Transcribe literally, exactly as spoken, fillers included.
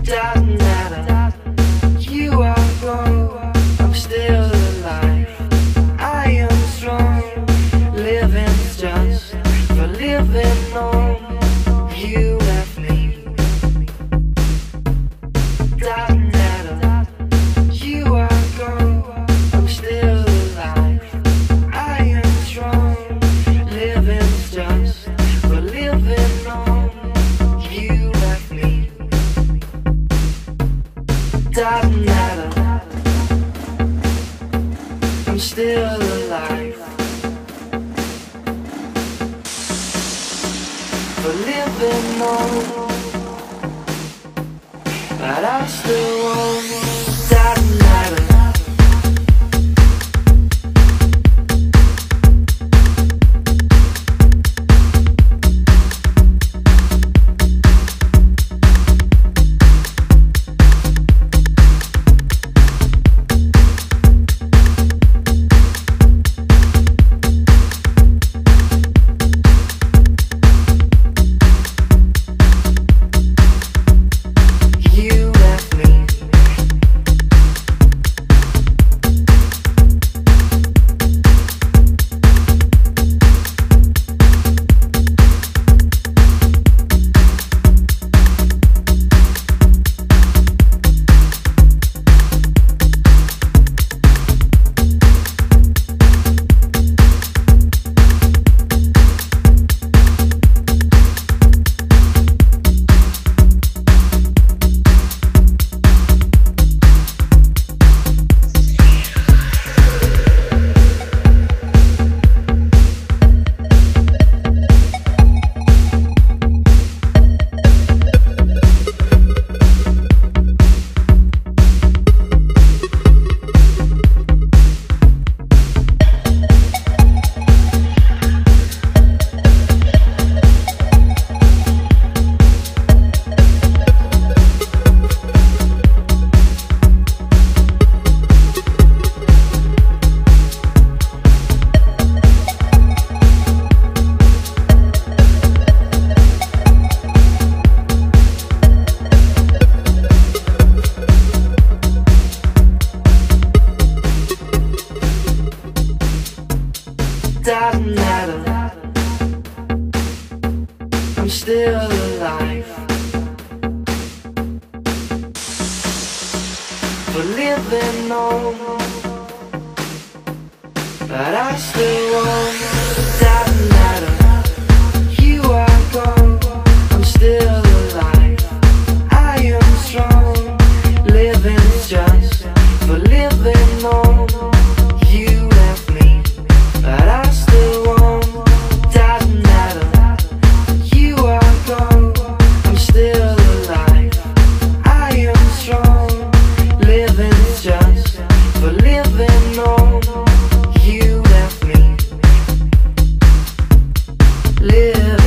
Doesn't matter, you are gone, I'm still alive. I am strong, living's just for living on. You left me. Doesn't matter, you are gone, I'm still alive. I am strong, living's just for living on. You left me. Doesn't matter, I'm still alive. For living on, but I still won't. Doesn't matter. Doesn't matter, I'm still alive. For living on, but I still won't. Doesn't matter, you are gone, I'm still alive. I am strong, living's just for living on. You left me, but I still won't. Doesn't matter, you are gone, I'm still alive. I am strong, living's just for living on. You left me, live.